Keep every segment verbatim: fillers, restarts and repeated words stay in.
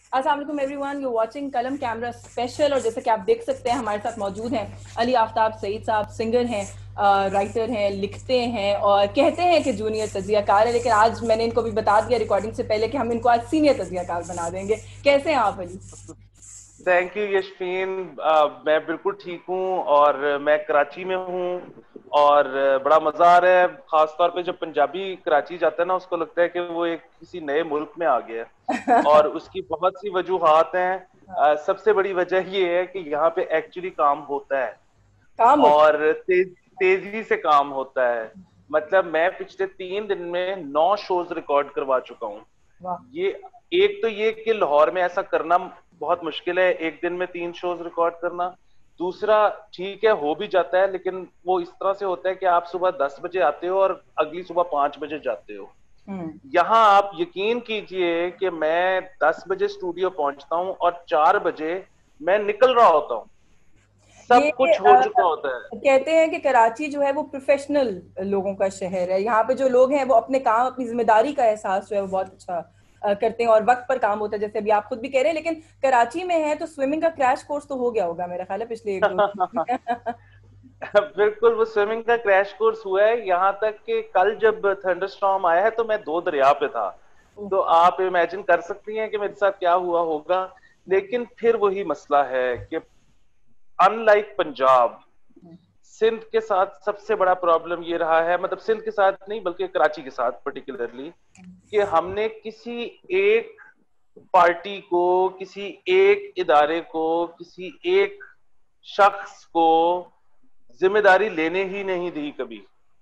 अस्सलाम वालेकुम everyone, you watching Qalam camera special. और जैसे कि आप देख सकते हैं हमारे साथ मौजूद हैं अली आफ्ताब सईद साहब। सिंगर हैं, राइटर हैं, लिखते हैं और कहते हैं कि जूनियर तजियाकार है, लेकिन आज मैंने इनको भी बता दिया रिकॉर्डिंग से पहले कि हम इनको आज सीनियर तजियाकार बना देंगे। कैसे हैं आप अली? Thank you Yashfeen. अ, मैं बिल्कुल ठीक हूँ और मैं कराची में हूँ और बड़ा मजा आ रहा है। खास तौर पे जब पंजाबी कराची जाता है ना, उसको लगता है कि वो एक किसी नए मुल्क में आ गया है और उसकी बहुत सी वजूहात हैं। अ, सबसे बड़ी वजह ये है कि यहाँ पे एक्चुअली काम होता है काम होता और तेज तेजी से काम होता है। मतलब मैं पिछले तीन दिन में नौ शोज रिकॉर्ड करवा चुका हूँ। है। वाह। ये एक तो ये कि लाहौर में ऐसा करना बहुत मुश्किल है, एक दिन में तीन शोज रिकॉर्ड करना। दूसरा, ठीक है हो भी जाता है, लेकिन वो इस तरह से होता है कि आप सुबह दस बजे आते हो और अगली सुबह पांच बजे जाते हो। हम्म। यहाँ आप यकीन कीजिए कि मैं दस बजे स्टूडियो पहुंचता हूँ और चार बजे मैं निकल रहा होता हूँ। ये सब कुछ हो अ, चुका होता है। कहते हैं कि कराची जो है वो प्रोफेशनल लोगों का शहर है। यहाँ पे जो लोग हैं वो अपने काम, अपनी जिम्मेदारी का एहसास जो है वो बहुत अच्छा अ, करते हैं और वक्त पर काम होता है, जैसे अभी आप खुद भी कह रहे हैं। लेकिन कराची में है तो स्विमिंग का क्रैश कोर्स तो हो गया होगा मेरा ख्याल है पिछले एक दो दिन में। बिल्कुल, वो स्विमिंग का क्रैश कोर्स हुआ है। यहाँ तक कि कल जब थंडरस्टॉर्म आया है तो मैं दो दरिया पे था। तो आप इमेजिन कर सकती हैं कि मेरे साथ क्या हुआ होगा। लेकिन फिर वही मसला है कि अनलाइक पंजाब, सिंध के साथ सबसे बड़ा प्रॉब्लम ये रहा है, मतलब सिंध के साथ नहीं बल्कि कराची के साथ पर्टिकुलरली, कि हमने किसी एक पार्टी को, किसी एक इदारे को, किसी एक शख्स को जिम्मेदारी लेने ही नहीं दी कभी।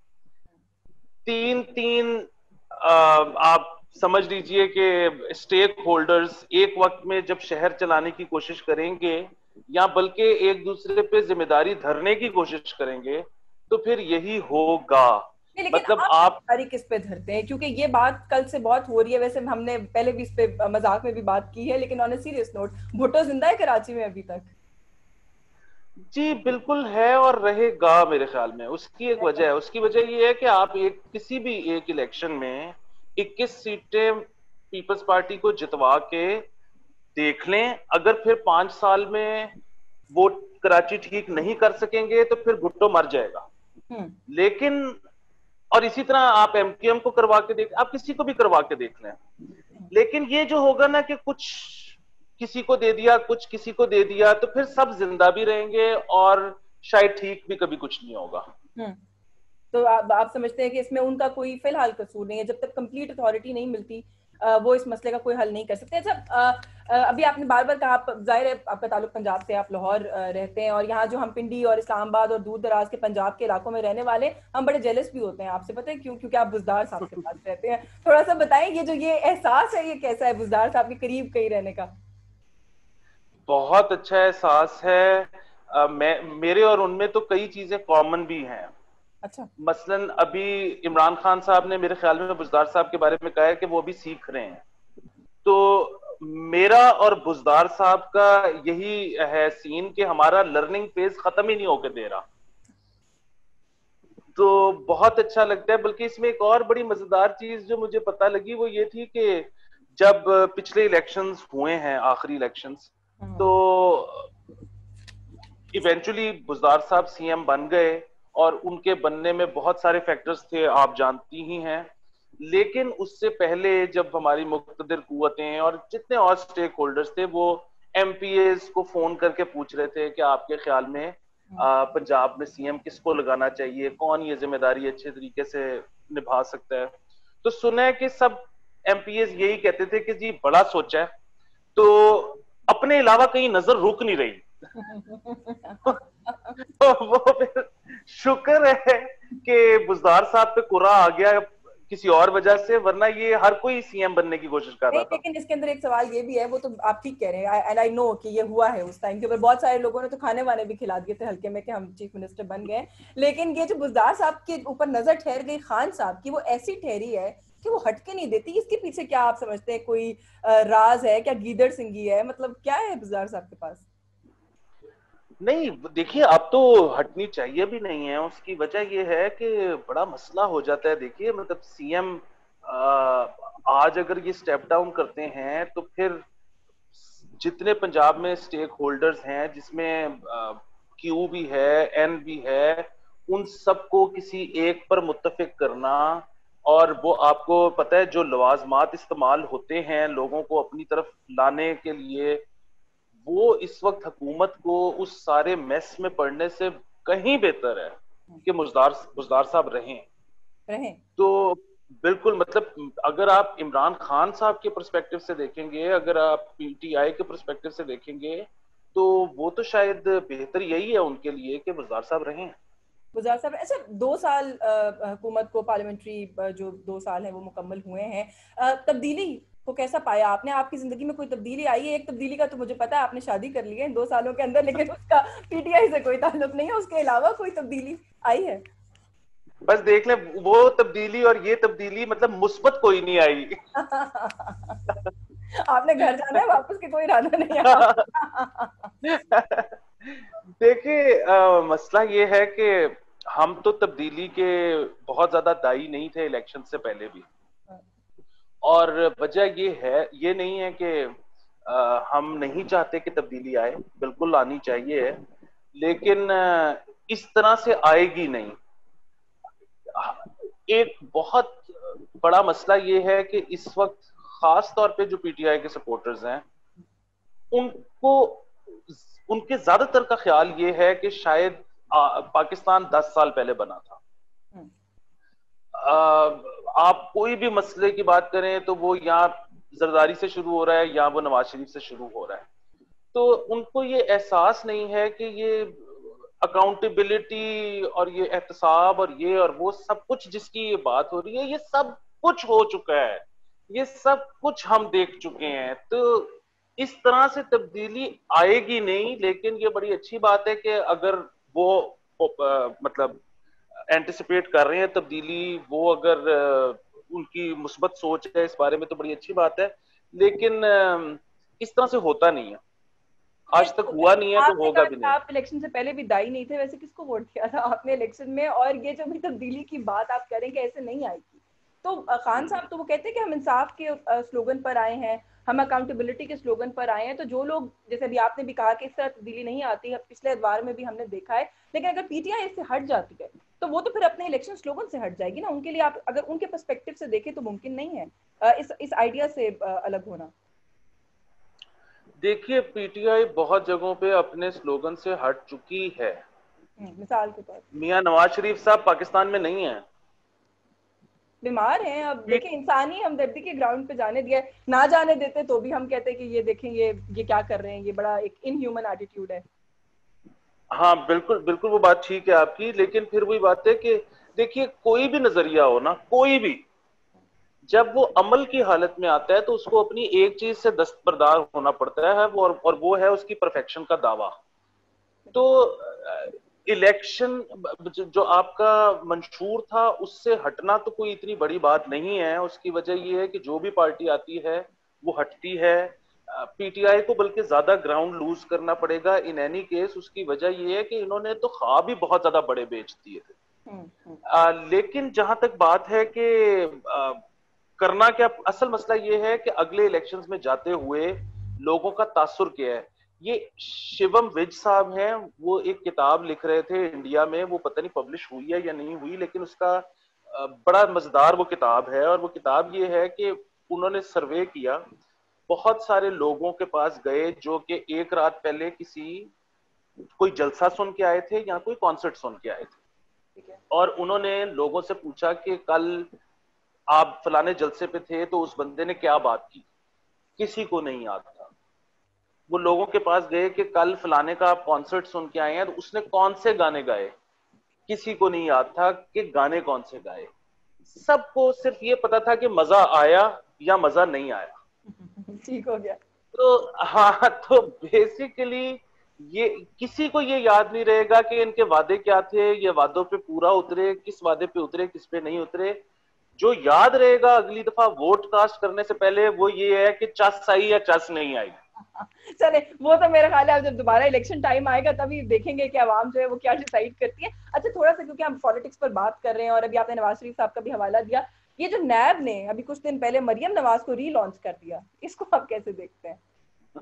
तीन तीन आ, आप समझ लीजिए कि स्टेक होल्डर्स एक वक्त में जब शहर चलाने की कोशिश करेंगे या बल्कि एक दूसरे पे जिम्मेदारी धरने की कोशिश करेंगे तो फिर यही होगा। नहीं, लेकिन मतलब आप आप जिम्मेदारी किस पे धरते हैं? क्योंकि ये बात कल से बहुत हो रही है। वैसे हमने पहले भी इस पे मजाक में भी बात की है, लेकिन on a serious note, Bhutto जिंदा है कराची में अभी तक? जी बिल्कुल है और रहेगा मेरे ख्याल में। उसकी एक वजह है, उसकी वजह ये है कि आप एक किसी भी एक इलेक्शन में इक्कीस सीटें पीपल्स पार्टी को जितवा के देख लें, अगर फिर पांच साल में वो कराची ठीक नहीं कर सकेंगे तो फिर भुट्टो मर जाएगा। हम्म। लेकिन और इसी तरह आप एमक्यूएम को करवा के देख, आप किसी को भी करवा के देख लें। लेकिन ये जो होगा ना कि कुछ किसी को दे दिया, कुछ किसी को दे दिया, तो फिर सब जिंदा भी रहेंगे और शायद ठीक भी कभी कुछ नहीं होगा। हम्म। तो आप, आप समझते हैं कि इसमें उनका कोई फिलहाल कसूर नहीं है? जब तक कंप्लीट अथॉरिटी नहीं मिलती अ, वो इस मसले का कोई हल नहीं कर सकते। अच्छा, अ, अ, अभी आपने बार बार कहा, आप जाहिर है आपका ताल्लुक पंजाब से, आप लाहौर अ, रहते हैं, और यहाँ जो हम पिंडी और इस्लामाबाद और दूर दराज के पंजाब के इलाकों में रहने वाले, हम बड़े जेलस भी होते हैं आपसे। पता है क्यों? क्योंकि आप बुजदार साहब के पास रहते हैं। थोड़ा सा बताएं, ये जो ये एहसास है ये कैसा है बुजदार साहब के करीब कहीं रहने का? बहुत अच्छा एहसास है। अ, मैं मेरे और उनमें तो कई चीजें कॉमन भी हैं। अच्छा। मसलन अभी इमरान खान साहब ने मेरे ख्याल में बुजदार साहब के बारे में कहा है कि वो अभी सीख रहे हैं। तो मेरा और बुजदार साहब का यही है सीन कि हमारा लर्निंग फेज खत्म ही नहीं होकर दे रहा। तो बहुत अच्छा लगता है। बल्कि इसमें एक और बड़ी मजेदार चीज जो मुझे पता लगी वो ये थी कि जब पिछले इलेक्शंस हुए हैं, आखिरी इलेक्शंस, तो हम्म। इवेंचुअली बुजदार साहब सीएम बन गए और उनके बनने में बहुत सारे फैक्टर्स थे, आप जानती ही हैं। लेकिन उससे पहले जब हमारी मुक़्तदिर कुव्वतें और जितने और स्टेक होल्डर्स थे वो एमपीएस को फोन करके पूछ रहे थे कि आपके ख्याल में आ, पंजाब में सीएम किसको लगाना चाहिए, कौन ये जिम्मेदारी अच्छे तरीके से निभा सकता है। तो सुना है कि सब एमपीएस यही कहते थे कि जी बड़ा सोचा है, तो अपने अलावा कहीं नजर रुक नहीं रही। तो वो फिर शुक्र है कि बुजदार साहब पे कुरा आ गया किसी और वजह से, वरना ये हर कोई सीएम बनने की कोशिश कर नहीं, रहा था। लेकिन इसके अंदर एक सवाल ये भी है, वो तो आप ठीक कह रहे हैं, एंड आई नो कि ये हुआ है। उस टाइम के ऊपर बहुत सारे लोगों ने तो खाने वाने भी खिला दिए थे हल्के में कि हम चीफ मिनिस्टर बन गए। लेकिन ये जो बुजदार साहब के ऊपर नजर ठहर गई खान साहब की, वो ऐसी ठहरी है कि वो हटके नहीं देती। इसके पीछे क्या आप समझते हैं? कोई अ, राज है क्या? गीदड़ सिंगी है? मतलब क्या है बुजदार साहब के पास? नहीं देखिए, अब तो हटनी चाहिए भी नहीं है। उसकी वजह यह है कि बड़ा मसला हो जाता है। देखिए मतलब सीएम आज अगर ये स्टेप डाउन करते हैं तो फिर जितने पंजाब में स्टेक होल्डर्स हैं, जिसमें क्यू भी है, एन भी है, उन सबको किसी एक पर मुत्तफिक करना, और वो आपको पता है जो लवाजमात इस्तेमाल होते हैं लोगों को अपनी तरफ लाने के लिए, वो इस वक्त हुकूमत को उस सारे मेस में पड़ने से कहीं बेहतर है कि मुजदार मुजदार साहब रहें रहें तो बिल्कुल, मतलब अगर आप इमरान खान साहब के पर्सपेक्टिव से देखेंगे, अगर आप पीटीआई के पर्सपेक्टिव से देखेंगे, तो वो तो शायद बेहतर यही है उनके लिए कि मुजदार साहब रहें। गुजार साहब, अच्छा दो साल हुकूमत को, पार्लियामेंट्री जो दो साल है वो मुकम्मल हुए हैं, तब्दीली को कैसा पाया आपने? आपकी जिंदगी में कोई तब्दीली आई है? एक तब्दीली का तो मुझे पता है, आपने शादी कर ली है इन दो सालों के अंदर, लेकिन उसका पीटीआई से कोई ताल्लुक नहीं है। उसके अलावा कोई तब्दीली आई है? बस देख ले, वो तब्दीली और ये तब्दीली मतलब मुस्बत कोई नहीं आई। आपने घर जाना है, वापस के कोई इरादा नहीं है? देखिए, मसला ये है कि हम तो तब्दीली के बहुत ज्यादा दाई नहीं थे इलेक्शन से पहले भी, और वजह ये है, ये नहीं है कि हम नहीं चाहते कि तब्दीली आए, बिल्कुल आनी चाहिए, लेकिन इस तरह से आएगी नहीं। एक बहुत बड़ा मसला ये है कि इस वक्त खास तौर पे जो पीटीआई के सपोर्टर्स हैं, उनको उनके ज्यादातर का ख्याल ये है कि शायद आ, पाकिस्तान दस साल पहले बना था। आ, आप कोई भी मसले की बात करें तो वो या जरदारी से शुरू हो रहा है या वो नवाज शरीफ से शुरू हो रहा है। तो उनको ये एहसास नहीं है कि ये अकाउंटेबिलिटी और ये एहतसाब और ये और वो सब कुछ जिसकी ये बात हो रही है, ये सब कुछ हो चुका है, ये सब कुछ हम देख चुके हैं। तो इस तरह से तब्दीली आएगी नहीं, लेकिन ये बड़ी अच्छी बात है कि अगर वो आ, मतलब एंटिसिपेट कर रहे हैं तब्दीली, वो अगर आ, उनकी मुस्बत सोच है इस बारे में, तो बड़ी अच्छी बात है। लेकिन आ, इस तरह से होता नहीं है, आज तक हुआ नहीं है, तो होगा भी नहीं। आप इलेक्शन से पहले भी दाई नहीं थे, वैसे किसको वोट दिया था आपने इलेक्शन में? और ये जो भी तब्दीली की बात आप करेंगे ऐसे नहीं आएगी, तो खान साहब तो वो कहते हैं कि हम इंसाफ के स्लोगन पर आए हैं, हम अकाउंटेबिलिटी के स्लोगन पर आए हैं। तो जो लोग, जैसे अभी आपने भी कहा कि इस तरह तब्दीली नहीं आती है, पिछले अदवार में भी हमने देखा है, लेकिन अगर पीटीआई इससे हट जाती है तो वो तो फिर अपने इलेक्शन स्लोगन से हट जाएगी ना। उनके लिए आप अगर उनके पर्सपेक्टिव से देखें तो मुमकिन नहीं है इस इस आइडिया से अलग होना। देखिए, पीटीआई बहुत जगहों पे अपने स्लोगन से हट चुकी है। मिसाल के तौर पर मियां नवाज शरीफ साहब पाकिस्तान में नहीं है, बीमार हैं। अब देखें, इंसानी हमदर्दी के ग्राउंड पे जाने दिया, ना जाने देते तो भी हम कहते कि ये देखें, ये ये क्या कर रहे हैं, ये बड़ा एक इनह्यूमन एटीट्यूड है। हाँ बिल्कुल बिल्कुल, वो बात ठीक है आपकी, लेकिन फिर वही बात है कि देखिए, कोई भी नजरिया हो ना, कोई भी, जब वो अमल की हालत में आता है तो उसको अपनी एक चीज से दस्तबरदार होना पड़ता है, और, और वो है उसकी परफेक्शन का दावा। तो इलेक्शन जो आपका मंशूर था उससे हटना तो कोई इतनी बड़ी बात नहीं है। उसकी वजह ये है कि जो भी पार्टी आती है वो हटती है। पीटीआई को बल्कि ज्यादा ग्राउंड लूज करना पड़ेगा इन एनी केस। उसकी वजह ये है कि इन्होंने तो ख्वाब ही बहुत ज्यादा बड़े बेच दिए थे। आ, लेकिन जहां तक बात है कि आ, करना क्या, असल मसला ये है कि अगले इलेक्शंस में जाते हुए लोगों का तासुर क्या है। ये शिवम विज साहब हैं, वो एक किताब लिख रहे थे इंडिया में, वो पता नहीं पब्लिश हुई है या नहीं हुई, लेकिन उसका बड़ा मजेदार वो किताब है। और वो किताब ये है कि उन्होंने सर्वे किया, बहुत सारे लोगों के पास गए जो कि एक रात पहले किसी कोई जलसा सुन के आए थे या कोई कॉन्सर्ट सुन के आए थे, और उन्होंने लोगों से पूछा कि कल आप फलाने जलसे पे थे तो उस बंदे ने क्या बात की। किसी को नहीं याद था। वो लोगों के पास गए कि कल फलाने का आप कॉन्सर्ट सुन के आए हैं तो उसने कौन से गाने गाए, किसी को नहीं याद था कि गाने कौन से गाए। सबको सिर्फ ये पता था कि मजा आया या मजा नहीं आया। ठीक हो गया। तो हाँ, तो बेसिकली ये किसी को ये याद नहीं रहेगा कि इनके वादे क्या थे, ये वादों पे पूरा उतरे, किस वादे पे उतरे, किस पे नहीं उतरे। जो याद रहेगा अगली दफा वोट कास्ट करने से पहले वो ये है कि चस आई या चस नहीं आई। चले, वो तो मेरा ख्याल है जब दोबारा इलेक्शन टाइम आएगा तभी देखेंगे कि आवाम जो है वो क्या डिसाइड करती है। अच्छा, थोड़ा सा क्योंकि हम पॉलिटिक्स पर बात कर रहे हैं और अभी आपने नवाज शरीफ साहब का भी हवाला दिया, ये जो नैब ने अभी कुछ दिन पहले मरियम नवाज को री लॉन्च कर दिया, इसको आप कैसे देखते हैं?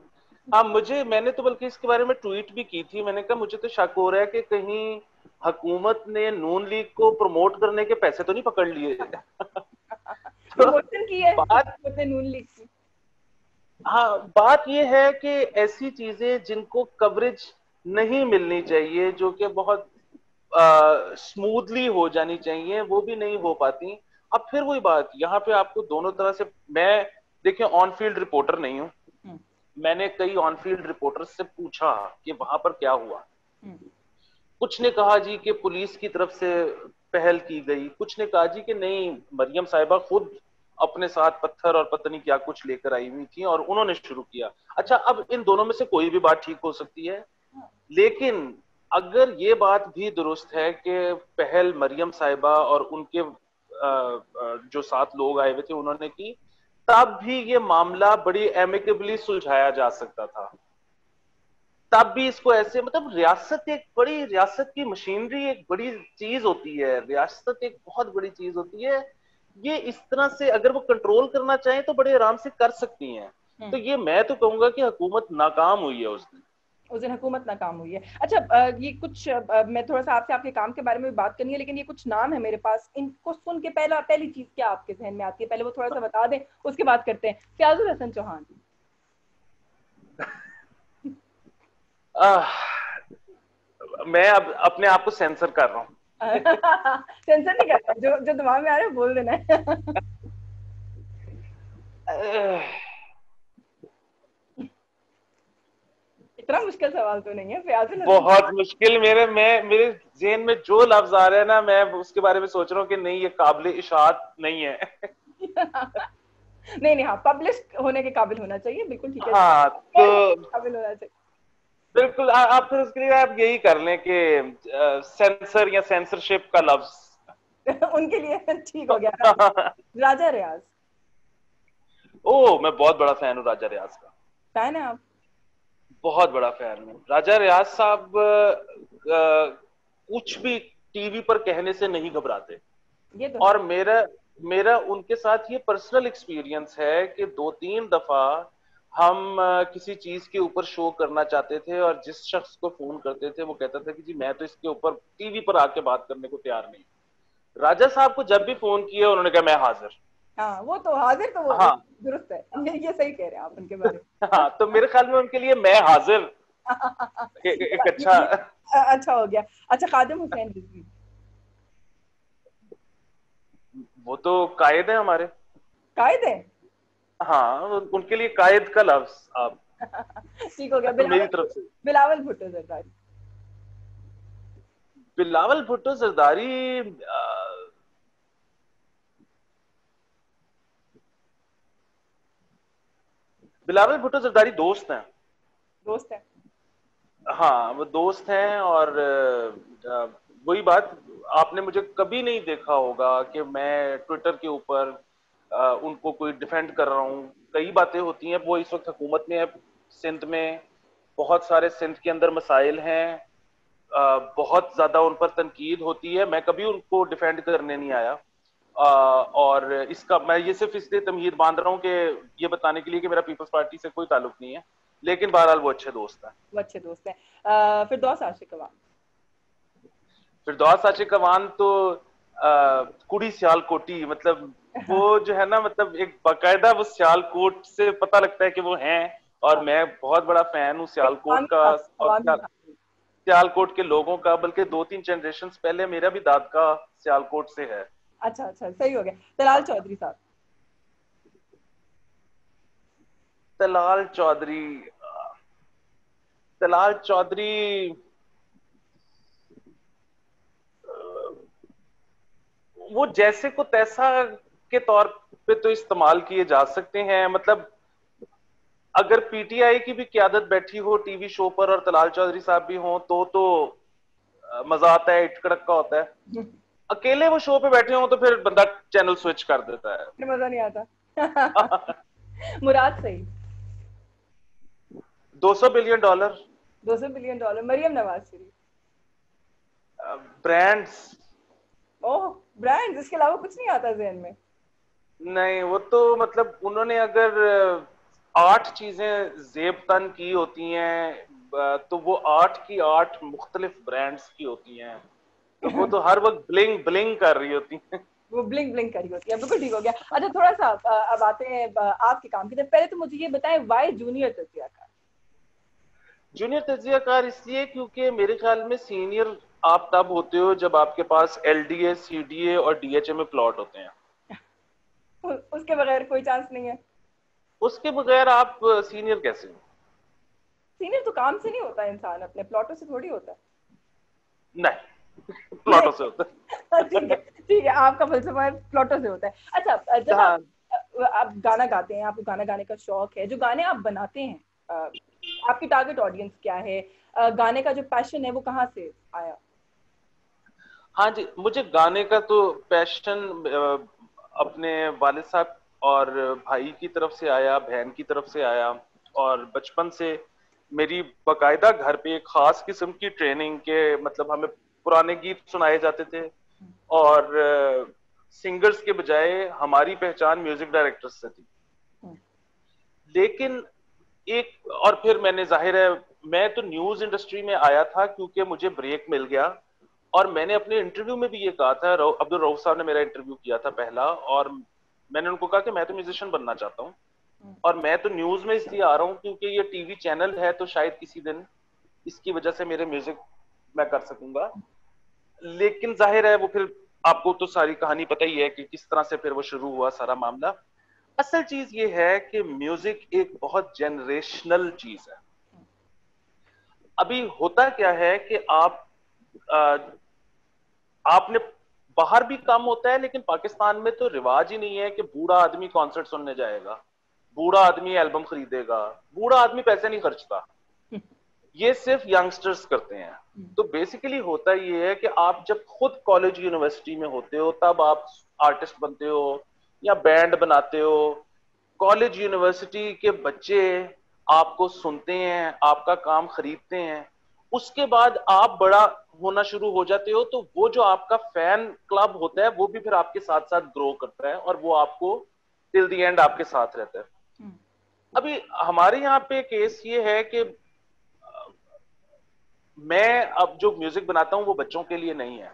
हाँ, मुझे मैंने तो बल्कि इसके बारे में ट्वीट भी की थी। मैंने कहा मुझे तो शक हो रहा है कि कहीं हुकूमत ने नून लीग को प्रमोट करने के पैसे तो नहीं पकड़ लिए। तो प्रमोशन की है बात, हुकूमत ने नून लीग की। हाँ, बात ये है कि ऐसी चीजें जिनको कवरेज नहीं मिलनी चाहिए, जो कि बहुत स्मूथली हो जानी चाहिए, वो भी नहीं हो पाती। अब फिर वही बात, यहाँ पे आपको दोनों तरह से, मैं देखिए ऑन फील्ड रिपोर्टर नहीं हूँ, हम्म, मैंने कई ऑन फील्ड रिपोर्टर्स से पूछा कि वहां पर क्या हुआ। हम्म, कुछ ने कहा जी कि पुलिस की तरफ से पहल की गई, कुछ ने कहा जी कि नहीं, मरियम साहिबा खुद अपने साथ पत्थर और पत्नी क्या कुछ लेकर आई हुई थी और उन्होंने शुरू किया। अच्छा, अब इन दोनों में से कोई भी बात ठीक हो सकती है, लेकिन अगर ये बात भी दुरुस्त है कि पहल मरियम साहिबा और उनके जो सात लोग आए हुए थे उन्होंने की, तब भी ये मामला बड़ी एमिकेबली सुलझाया जा सकता था। तब भी इसको ऐसे, मतलब रियासत एक बड़ी, रियासत की मशीनरी एक बड़ी चीज होती है, रियासत एक बहुत बड़ी चीज होती है। ये इस तरह से अगर वो कंट्रोल करना चाहें तो बड़े आराम से कर सकती हैं। हम्म। तो ये मैं तो कहूंगा कि हुकूमत नाकाम हुई है उस दिन। उस दिन हुकूमत नाकाम हुई है। अच्छा, अ, ये कुछ अ, मैं थोड़ा सा आपसे आपके काम के बारे में भी बात करनी है, लेकिन ये कुछ नाम है मेरे पास, इनको सुन के पहला पहली चीज क्या आपके जहन में आती है, पहले वो थोड़ा सा बता दें, उसके बाद करते हैं। फयाजुल हसन चौहान। आह, मैं अब अपने आप को सेंसर कर रहा हूँ। सेंसर नहीं करना, जो जो दिमाग में आ रहा है बोल देना है। इतना मुश्किल सवाल तो नहीं है फयाजुल हसन। बहुत मुश्किल, मेरे मैं मेरे जेहन में जो लफ्ज आ रहे हैं ना, मैं उसके बारे में सोच रहा हूँ कि नहीं, ये काबिल इशात नहीं है। नहीं नहीं, हाँ, पब्लिश होने के काबिल होना चाहिए, बिल्कुल ठीक है। हाँ, तो काबिल होना चाहिए। बिल्कुल, आ, आप फिर उसके लिए आप यही कर लें कि सेंसर या सेंसरशिप का लफ्ज। उनके लिए ठीक हो गया। राजा रियाज। ओ, मैं बहुत बड़ा फैन हूँ राजा रियाज का। फैन है आप? बहुत बड़ा फैन हूँ राजा रियाज साहब। अ, अ, कुछ भी टीवी पर कहने से नहीं घबराते। ये तो है। और मेरा मेरा उनके साथ ये पर्सनल एक्सपीरियंस है कि दो तीन दफा हम अ, किसी चीज के ऊपर शो करना चाहते थे और जिस शख्स को फोन करते थे वो कहता था कि जी मैं तो इसके ऊपर टीवी पर आके बात करने को तैयार नहीं। राजा साहब को जब भी फोन किया उन्होंने कहा मैं हाजिर। हाँ, वो तो हाजिर, तो वो हाँ। दुरुस्त है, ये ये सही कह रहे हैं आप उनके बारे हाँ, तो मेरे ख्याल में उनके लिए मैं हाजिर में। ए, एक ये, अच्छा। ये अच्छा हो गया। अच्छा, खादिम हुसैन रिजवी। वो तो कायद है हमारे। कायद है। हाँ, उनके लिए कायद का लफ्ज आप ठीक हो गया। मेरी बिलावल तरफ से। बिलावल भुट्टो जरदारी। बिलावल भुट्टो जरदारी, अ, बिलावल भुट्टो जरदारी दोस्त हैं। दोस्त है। हाँ, वो दोस्त हैं और अ, वही बात, आपने मुझे कभी नहीं देखा होगा कि मैं ट्विटर के ऊपर अ, उनको कोई डिफेंड कर रहा हूँ। कई बातें होती हैं, वो इस वक्त हुकूमत में है सिंध में, बहुत सारे सिंध के अंदर मसाइल हैं, अ, बहुत ज्यादा उन पर तनकीद होती है, मैं कभी उनको डिफेंड करने नहीं आया। अ, और इसका मैं ये सिर्फ इसलिए तमहीद बांध रहा हूँ कि ये बताने के लिए कि मेरा पीपल्स पार्टी से कोई ताल्लुक नहीं है, लेकिन बहरहाल वो अच्छे दोस्त हैं। वो अच्छे दोस्त हैं। अ, फिरदौस आशिक अवान। फिरदौस आशिक अवान तो आ, कुड़ी सियालकोटी, मतलब वो जो है ना, मतलब एक बाकायदा वो सियालकोट से पता लगता है कि वो हैं। और हाँ, मैं बहुत बड़ा फैन हूँ एक सियालकोट अवामी का। था, और अवामी सियाल, था। सियालकोट के लोगों का, बल्कि दो तीन जनरेशन पहले मेरा भी दादका सियालकोट से है। अच्छा अच्छा, सही हो गया। तलाल चौधरी साहब। तलाल चौधरी, तलाल चौधरी वो जैसे को तैसा के तौर पे तो इस्तेमाल किए जा सकते हैं। मतलब अगर पीटीआई की भी क्यादत बैठी हो टीवी शो पर और तलाल चौधरी साहब भी हों तो तो अ, मजा आता है, इटकड़क का होता है। अकेले वो शो पे बैठे हों तो फिर बंदा चैनल स्विच कर देता फिर मजा नहीं आता। है। मुराद सईद। दो सौ बिलियन डॉलर। दो सौ billion dollar. Maryam Nawaz Sharif. Brands. Oh, brand, इसके अलावा कुछ नहीं आता जहन में। नहीं, वो तो मतलब उन्होंने अगर आठ चीजें जेब तन की होती हैं, तो वो आठ की आठ मुख्तलिफ ब्रांड्स की होती हैं, तो वो तो हर वक्त ब्लिंग ब्लिंग कर रही होती हैं। वो ब्लिंक ब्लिंक करी होती है। बिल्कुल ठीक हो गया। अच्छा थोड़ा सा अब आते हैं आपके काम की तरफ। पहले तो मुझे ये बताएं, वाई जूनियर तजियाकार? जूनियर तजियाकार इसलिए क्योंकि मेरे ख्याल में सीनियर आप तब होते हो जब आपके पास एलडीए, सीडीए और डीएचए में प्लॉट होते हैं। उसके बगैर कोई चांस नहीं है? उसके बगैर आप सीनियर कैसे हो? सीनियर तो काम से नहीं होता, इंसान अपने प्लॉटों से थोड़ी होता है। नहीं, प्लॉटों से होता है। ठीक है ठीक है, आपका फलसफा है प्लॉटों से होता है। अच्छा, जब हाँ आप आप गाना गाते हैं, आपको गाना गाने का शौक है, जो गाने आप बनाते हैं, आपकी टारगेट ऑडियंस क्या है? गाने का जो पैशन है वो कहाँ से आया? हाँ जी, मुझे गाने का तो पैशन अपने वालिद साहब और भाई की तरफ से आया, बहन की तरफ से आया। और बचपन से मेरी बकायदा घर पे एक खास किस्म की ट्रेनिंग के, मतलब हमें पुराने गीत सुनाए जाते थे और सिंगर्स के बजाय हमारी पहचान म्यूजिक डायरेक्टर्स से थी। लेकिन एक और फिर मैंने, जाहिर है मैं तो न्यूज इंडस्ट्री में आया था क्योंकि मुझे ब्रेक मिल गया। और मैंने अपने इंटरव्यू में भी ये कहा था, अब्दुल रऊफ साहब ने मेरा इंटरव्यू किया था पहला, और मैंने उनको कहा कि मैं तो म्यूजिशियन बनना चाहता हूँ और मैं तो न्यूज में इसलिए आ रहा हूँ क्योंकि ये टीवी चैनल है, तो शायद किसी दिन इसकी वजह से मेरे म्यूजिक मैं कर सकूंगा। लेकिन जाहिर है वो फिर, आपको तो सारी कहानी पता ही है कि किस तरह से फिर वो शुरू हुआ सारा मामला। असल चीज ये है कि म्यूजिक एक बहुत जनरेशनल चीज है। अभी होता क्या है कि आप आ, आपने, बाहर भी कम होता है लेकिन पाकिस्तान में तो रिवाज ही नहीं है कि बूढ़ा आदमी कॉन्सर्ट सुनने जाएगा, बूढ़ा आदमी एल्बम खरीदेगा, बूढ़ा आदमी पैसे नहीं खर्चता। ये सिर्फ यंगस्टर्स करते हैं। तो बेसिकली होता ये है कि आप जब खुद कॉलेज यूनिवर्सिटी में होते हो तब आप आर्टिस्ट बनते हो या बैंड बनाते हो। कॉलेज यूनिवर्सिटी के बच्चे आपको सुनते हैं, आपका काम खरीदते हैं। उसके बाद आप बड़ा होना शुरू हो जाते हो, तो वो जो आपका फैन क्लब होता है वो भी फिर आपके साथ साथ ग्रो करता है और वो आपको टिल द एंड आपके साथ रहता है। अभी हमारे यहाँ पे केस ये है कि मैं अब जो म्यूजिक बनाता हूँ वो बच्चों के लिए नहीं है।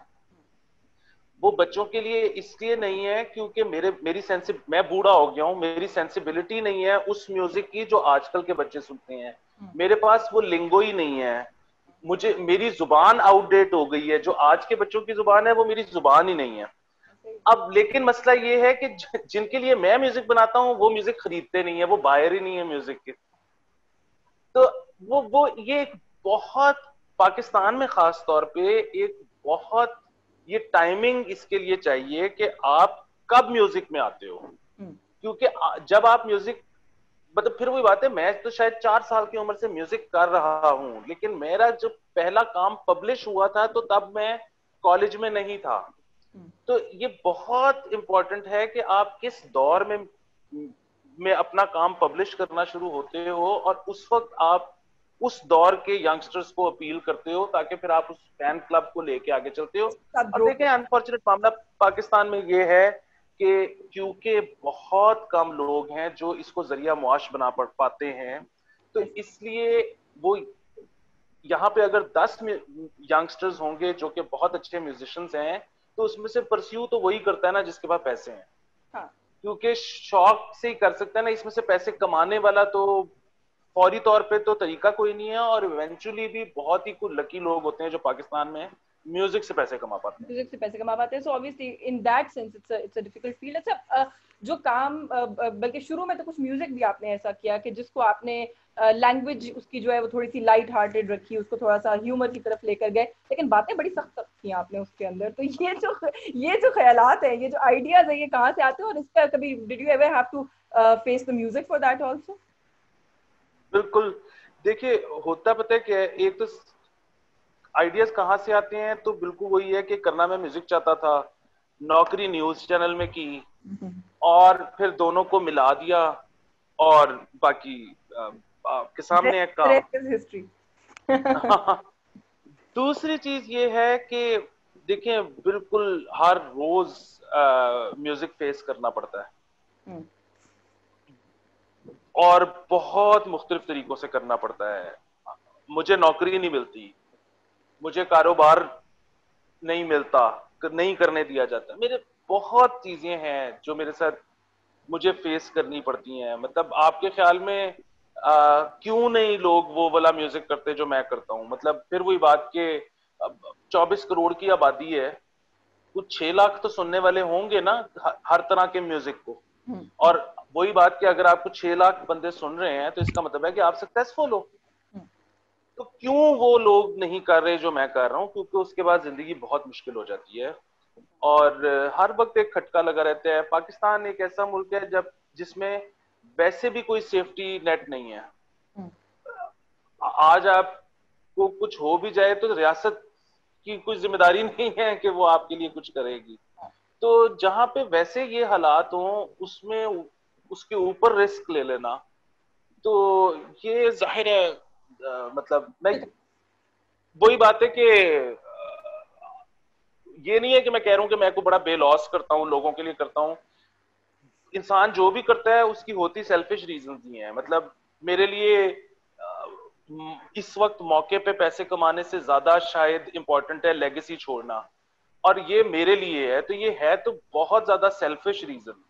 वो बच्चों के लिए इसलिए नहीं है क्योंकि मेरे मेरी सेंसि मैं बूढ़ा हो गया हूँ, मेरी सेंसिबिलिटी नहीं है उस म्यूजिक की जो आजकल के बच्चे सुनते हैं। मेरे पास वो लिंगो ही नहीं है। मुझे, मेरी जुबान आउटडेट हो गई है। जो आज के बच्चों की जुबान है वो मेरी जुबान ही नहीं है। अब लेकिन मसला ये है कि जिनके लिए मैं म्यूजिक बनाता हूँ वो म्यूजिक खरीदते नहीं है, वो बायर ही नहीं है म्यूजिक के। तो वो वो ये एक बहुत, पाकिस्तान में खास तौर पे एक बहुत, ये टाइमिंग इसके लिए चाहिए कि आप कब म्यूजिक में आते हो। क्योंकि जब आप म्यूजिक, मतलब फिर वही बात है, मैं तो शायद चार साल की उम्र से म्यूजिक कर रहा हूं, लेकिन मेरा जब पहला काम पब्लिश हुआ था तो तब मैं कॉलेज में नहीं था। तो ये बहुत इंपॉर्टेंट है कि आप किस दौर में में अपना काम पब्लिश करना शुरू होते हो और उस वक्त आप उस दौर के यंगस्टर्स को अपील करते हो ताकि फिर आप उस फैन क्लब को लेके आगे चलते हो। अब देखें, अनफॉर्चुनेट मामला पाकिस्तान में ये है कि क्योंकि बहुत कम लोग हैं जो इसको जरिया मुआश बना पड़ पाते हैं, तो इसलिए वो यहाँ पे अगर दस यंगस्टर्स होंगे जो कि बहुत अच्छे म्यूजिशियंस हैं, तो उसमें से परस्यू तो वही करता है ना जिसके पास पैसे हैं। हाँ। क्योंकि शौक से ही कर सकता है ना, इसमें से पैसे कमाने वाला तो फौरी तौर पे तो तरीका कोई नहीं है। और इवेंचुअली भी बहुत ही कुछ लकी लोग होते हैं जो पाकिस्तान में म्यूजिक से पैसे कमा पाते हैं। म्यूजिक से पैसे कमा पाते हैं। So obviously in that sense it's it's a difficult field. अच्छा, जो काम, बल्कि शुरू में तो कुछ म्यूजिक भी आपने ऐसा किया कि जिसको आपने लैंग्वेज उसकी जो है वो थोड़ी सी लाइट हार्टेड रखी, उसको थोड़ा सा ह्यूमर की तरफ लेकर गए, लेकिन बातें बड़ी सख्त सख्त की आपने उसके अंदर। तो ये जो ये जो ख्यालात है, ये जो आइडियाज है, ये कहाँ से आते हैं? और इस पर कभी did you ever have to face the music for that also? बिल्कुल। देखिए, होता पता है क्या, एक तो आइडियाज कहाँ से आते हैं, तो बिल्कुल वही है कि करना मैं म्यूजिक चाहता था, नौकरी न्यूज चैनल में की और फिर दोनों को मिला दिया और बाकी आपके सामने एक काम। हिस्ट्री। दूसरी चीज ये है कि देखिए, बिल्कुल हर रोज म्यूजिक फेस करना पड़ता है और बहुत मुख्तलिफ तरीकों से करना पड़ता है। मुझे नौकरी नहीं मिलती, मुझे कारोबार नहीं मिलता, नहीं करने दिया जाता, मेरे बहुत चीजें हैं जो मेरे साथ मुझे फेस करनी पड़ती हैं। मतलब आपके ख्याल में आ, क्यों नहीं लोग वो वाला म्यूजिक करते जो मैं करता हूँ? मतलब फिर वही बात के चौबीस करोड़ की आबादी है, कुछ छह लाख तो सुनने वाले होंगे ना हर तरह के म्यूजिक को। और वही बात कि अगर आपको छह लाख बंदे सुन रहे हैं तो इसका मतलब है कि आप सक्सेसफुल हो। तो क्यों वो लोग नहीं कर रहे जो मैं कर रहा हूँ? क्योंकि उसके बाद जिंदगी बहुत मुश्किल हो जाती है और हर वक्त एक खटका लगा रहता है। पाकिस्तान एक ऐसा मुल्क है जब जिसमें वैसे भी कोई सेफ्टी नेट नहीं है। आज आपको कुछ हो भी जाए तो रियासत की कुछ जिम्मेदारी नहीं है कि वो आपके लिए कुछ करेगी। तो जहां पे वैसे ये हालात हो उसमें उसके ऊपर रिस्क ले लेना, तो ये जाहिर है आ, मतलब मैं वही बात है कि ये नहीं है कि मैं कह रहा हूं कि मैं को बड़ा बेलॉस करता हूं, लोगों के लिए करता हूं। इंसान जो भी करता है उसकी होती सेल्फिश रीजंस ही हैं। मतलब मेरे लिए इस वक्त मौके पे पैसे कमाने से ज्यादा शायद इंपॉर्टेंट है लेगेसी छोड़ना, और ये मेरे लिए है तो ये है तो बहुत ज्यादा सेल्फिश रीजन।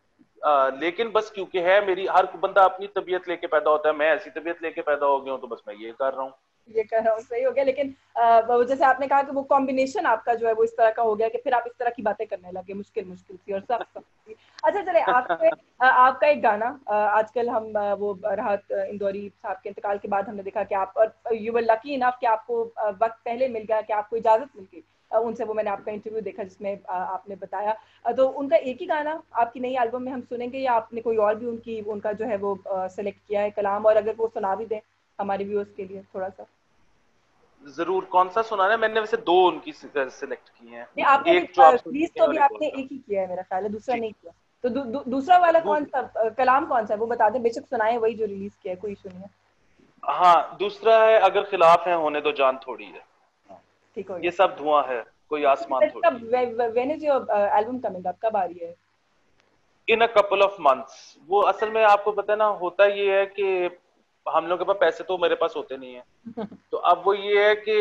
लेकिन बस क्योंकि है मेरी, हर बंदा अपनी तबीयत लेके पैदा होता है, मैं ऐसी तबीयत लेके पैदा हो गया हूं तो बस मैं ये कर रहा हूँ। ये कर रहा हूँ, सही हो गया। लेकिन आ, जैसे आपने कहा कि वो कॉम्बिनेशन आपका जो है वो इस तरह का हो गया कि फिर आप इस तरह की बातें करने लगे, मुश्किल मुश्किल सी और सख्त सख्त सी। अच्छा चले, आपके आपका एक गाना आजकल हम वो राहत इंदौरी साहब के इंतकाल के बाद हमने देखा कि आप, और यू वर लकी इनफ कि आपको वक्त पहले मिल गया, कि आपको इजाजत मिल गई उनसे। वो मैंने आपका इंटरव्यू देखा जिसमें आपने बताया। तो उनका एक ही गाना आपकी नई एल्बम में हम सुनेंगे या आपने कोई और भी उनकी उनका जो है वो सेलेक्ट किया है कलाम? और अगर वो सुना भी दें हमारे व्यूअर्स के लिए थोड़ा सा। जरूर। कौन सा सुनाना है? मैंने वैसे दो उनकी सिलेक्ट की हैं। नहीं, आपने एक जो आप रिलीज सुनने तो अभी वाले आपने कौन सा? एक ही किया है मेरा ख्याल है, दूसरा जी। नहीं किया। तो दू, दू, दूसरा वाला दू, कौन सा कलाम कौन सा है वो बता दें, बेशक सुनाए वही जो रिलीज किया है, कोई इशू नहीं है। हाँ, दूसरा है अगर खिलाफ है होने दो जान थोड़ी है। ठीक हो ये गया। सब धुआं है कोई आसमान थोड़ी कब, है। When is your album coming up, कब आ रही है? In a couple of months. वो असल में आपको पता है ना, होता ये है कि हम लोग के पास पैसे तो मेरे पास होते नहीं है, तो अब वो ये है कि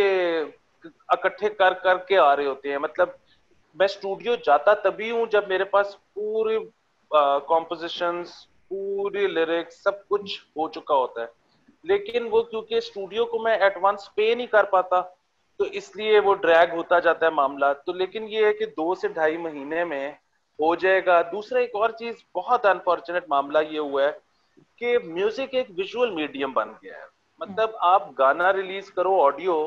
इकट्ठे कर कर के आ रहे होते हैं। मतलब मैं स्टूडियो जाता तभी हूँ जब मेरे पास पूरी कॉम्पोजिशंस, पूरी लिरिक्स, सब कुछ हो चुका होता है। लेकिन वो क्योंकि स्टूडियो को मैं एडवांस पे नहीं कर पाता तो इसलिए वो ड्रैग होता जाता है मामला। तो लेकिन ये है कि दो से ढाई महीने में हो जाएगा। दूसरा एक और चीज, बहुत अनफॉर्चुनेट मामला ये हुआ है कि म्यूजिक एक विजुअल मीडियम बन गया है। मतलब आप गाना रिलीज करो audio,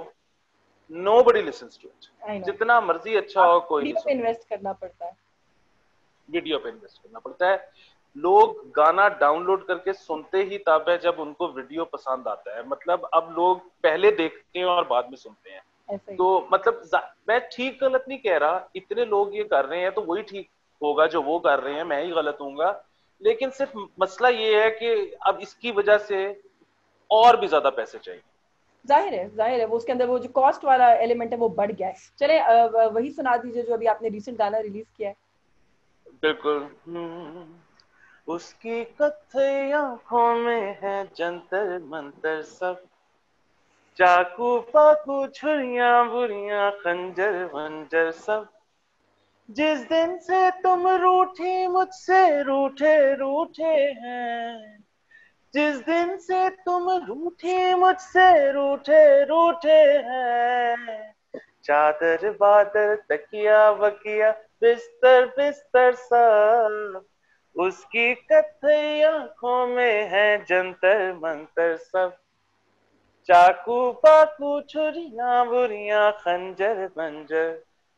nobody listens to it, I know. जितना मर्जी अच्छा हो आप कोई नहीं वीडियो पे सुनता। इन्वेस्ट करना पड़ता है। वीडियो पे इन्वेस्ट करना पड़ता है। लोग गाना डाउनलोड करके सुनते ही तब है जब उनको वीडियो पसंद आता है। मतलब अब लोग पहले देखते हैं और बाद में सुनते हैं। ऐसा ही। तो मतलब मैं ठीक गलत नहीं कह रहा, इतने लोग ये कर रहे हैं तो वही ठीक होगा जो वो कर रहे हैं, मैं ही गलत हूँगा। लेकिन सिर्फ मसला ये है कि अब इसकी वजह से और भी ज्यादा पैसे चाहिए। जाहिर है, जाहिर है वो उसके अंदर वो जो कॉस्ट वाला एलिमेंट है वो बढ़ गया है। चले अ, वही सुना दीजिए जो अभी आपने रिसेंट गाना रिलीज किया है। बिल्कुल। हम्म, उसकी कथई आंखों में है जंतर मंतर सब, चाकू पाकू छुरियां बुरियां खंजर वंजर सब। जिस दिन से तुम रूठी मुझसे रूठे रूठे हैं, जिस दिन से तुम रूठी मुझसे रूठे रूठे हैं, चादर बादर तकिया वकिया बिस्तर बिस्तर सब, उसकी कथई आंखों में है जंतर मंतर सब, चाकू पाकू छुरियां बुरियां खंजर बंजर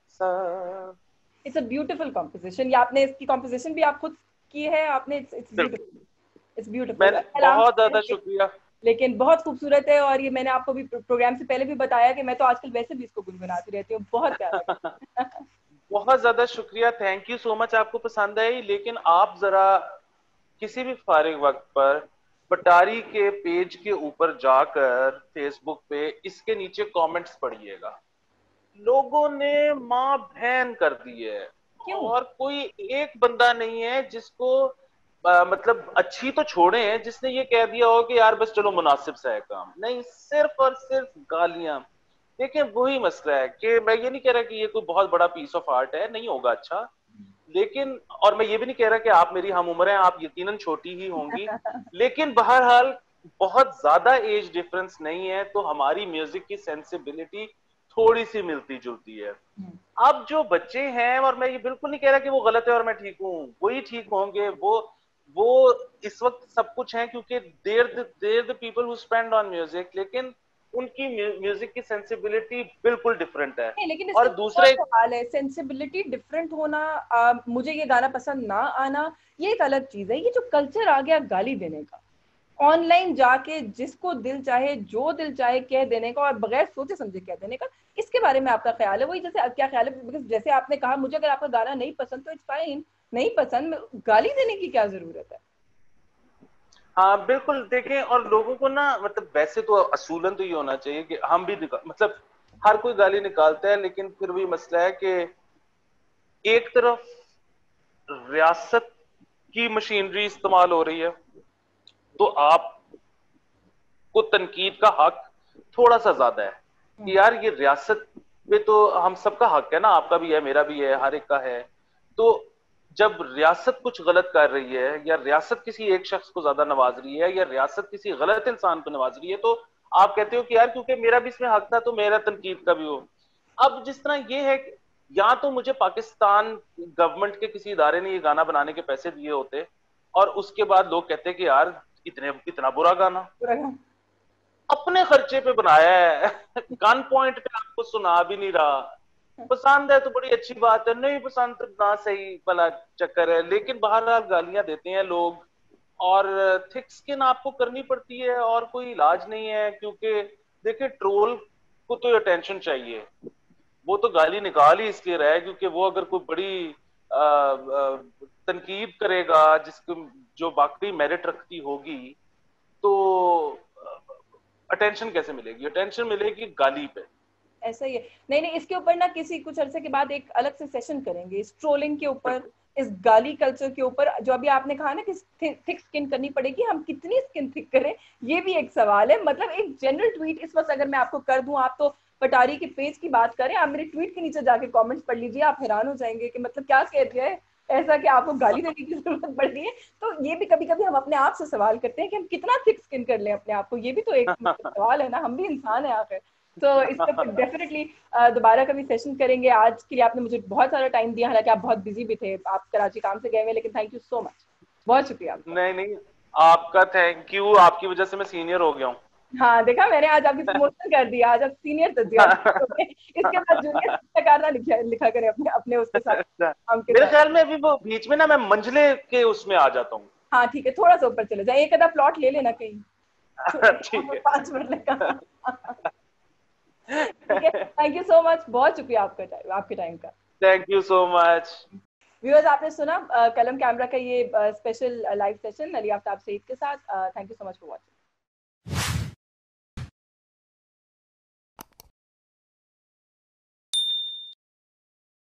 सब। It's a beautiful composition. ये आपने इसकी कॉम्पोजिशन भी आप खुद की है आपने? इट्स इट्स बिल्कुल। Beautiful, it's beautiful. मैंने कलाम बहुत तो ज्यादा है, शुक्रिया। लेकिन बहुत खूबसूरत है। और ये मैंने आपको भी प्रोग्राम से पहले भी बताया कि मैं तो आजकल वैसे भी इसको गुनगुनाती रहती हूँ, बहुत प्यारा गाना है। बहुत ज्यादा शुक्रिया, थैंक यू सो मच। आपको पसंद आई, लेकिन आप जरा किसी भी फारिग वक्त पर पटारी के पेज के ऊपर जाकर फेसबुक पे इसके नीचे कमेंट्स पढ़िएगा। लोगों ने मां बहन कर दी है क्यों? और कोई एक बंदा नहीं है जिसको आ, मतलब अच्छी तो छोड़े हैं, जिसने ये कह दिया हो कि यार बस चलो मुनासिब सा है काम, नहीं, सिर्फ और सिर्फ गालियां। देखिए वही मसला है कि मैं ये नहीं कह रहा कि ये कोई बहुत बड़ा पीस ऑफ आर्ट है, नहीं होगा अच्छा, लेकिन और मैं ये भी नहीं कह रहा कि आप मेरी हम उम्र हैं, आप यकीनन छोटी ही होंगी, लेकिन बहरहाल बहुत ज्यादा एज डिफरेंस नहीं है, तो हमारी म्यूजिक की सेंसिबिलिटी थोड़ी सी मिलती जुलती है। अब जो बच्चे हैं, और मैं ये बिल्कुल नहीं कह रहा कि वो गलत है और मैं ठीक हूँ, वही ठीक होंगे, वो वो इस वक्त सब कुछ है क्योंकि there there the people who spend on music, लेकिन उनकी म्यूजिक की सेंसिबिलिटी बिल्कुल डिफरेंट है। नहीं, लेकिन और इसमें और दूसरे सवाल है, सेंसिबिलिटी डिफरेंट होना, आ, मुझे ये गाना पसंद ना आना, ये एक अलग चीज है। ये जो कल्चर आ गया गाली देने का, ऑनलाइन जाके जिसको दिल चाहे जो दिल चाहे कह देने का और बगैर सोचे समझे कह देने का, इसके बारे में आपका ख्याल है? वही जैसे क्या ख्याल है, बिकॉज जैसे आपने कहा मुझे अगर आपका गाना नहीं पसंद तो इट्स फाइन, नहीं पसंद, गाली देने की क्या जरूरत है? हाँ बिल्कुल, देखें, और लोगों को ना, मतलब वैसे तो असूलन तो ये होना चाहिए कि हम भी निकाल, मतलब हर कोई गाली निकालता है, लेकिन फिर भी मसला है कि एक तरफ रियासत की मशीनरी इस्तेमाल हो रही है, तो आप को तनकीद का हक थोड़ा सा ज्यादा है कि यार ये रियासत पे तो हम सबका हक है ना, आपका भी है, मेरा भी है, हर एक का है। तो जब रियासत कुछ गलत कर रही है, या रियासत किसी एक शख्स को ज्यादा नवाज रही है, या रियासत किसी गलत इंसान को नवाज रही है, तो आप कहते हो कि यार क्योंकि मेरा भी इसमें हक था तो मेरा तनकीद का भी हो। अब जिस तरह ये है, या तो मुझे पाकिस्तान गवर्नमेंट के किसी इदारे ने ये गाना बनाने के पैसे दिए होते, और उसके बाद लोग कहते कि यार इतने इतना बुरा गाना अपने खर्चे पे बनाया है, गन पॉइंट पे आपको सुना भी नहीं रहा, पसंद है तो बड़ी अच्छी बात है, नहीं पसंद तो ना सही भला चक्कर है, लेकिन बहरहाल गालियां देते हैं लोग, और थिक स्किन आपको करनी पड़ती है, और कोई इलाज नहीं है, क्योंकि देखिए ट्रोल को तो अटेंशन चाहिए, वो तो गाली निकाल ही इसलिए रहा है क्योंकि वो अगर कोई बड़ी आ, आ, तनकीद करेगा जिसको जो बाकी मेरिट रखती होगी, तो अटेंशन कैसे मिलेगी? अटेंशन मिलेगी गाली पे। ऐसा ही है। नहीं नहीं, इसके ऊपर ना किसी कुछ अरसे के बाद एक अलग से सेशन करेंगे, इस ट्रोलिंग के ऊपर, इस गाली कल्चर के ऊपर। जो अभी आपने कहा ना कि थिक स्किन करनी पड़ेगी, हम कितनी स्किन थिक करें, ये भी एक सवाल है। मतलब एक जनरल ट्वीट इस वक्त अगर मैं आपको कर दूं, आप तो पटारी के पेज की बात करें, आप मेरे ट्वीट के नीचे जाके कमेंट्स पढ़ लीजिए, आप हैरान हो जाएंगे कि मतलब क्या कह दिया है ऐसा कि आपको गाली देने की जरूरत पड़ रही है। तो ये भी कभी कभी हम अपने आप से सवाल करते हैं कि हम कितना थिक स्किन कर लें अपने आप को, ये भी तो एक सवाल है ना, हम भी इंसान है आखिर। तो इस पर डेफिनेटली दोबारा कभी सेशन करेंगे। आज के लिए आपने मुझे बहुत सारा टाइम दिया, हालांकि आप बहुत बिजी भी थे, आप कराची काम से गए हुए, लेकिन थैंक यू सो मच, बहुत शुक्रिया आपका। नहीं नहीं, आपका थैंक यू, आपकी वजह से मैं सीनियर हो गया हूँ। हाँ देखा, मैंने आज आपकी प्रमोशन कर दिया, आज आप सीनियर तक दिया। इसके बाद जूनियर शिक्षाकार ना लिखा लिखा करें अपने अपने उसके साथ, अच्छा, हमके मेरे साथ। ख्याल में अभी वो बीच में ना मैं मंझले के उसमें आ जाता हूँ। हाँ ठीक है, थोड़ा सा ऊपर चले जाए, एक आधा प्लॉट ले लेना कहीं, ठीक है। पांच मिनट का। ठीक है, थैंक यू सो मच, बहुत शुक्रिया आपका टाइम, आपके टाइम का। Thank you so much. Viewers, आपने सुना कलम कैमरा का ये special live session Ali Aftab Saeed के साथ। Thank you so much for watching.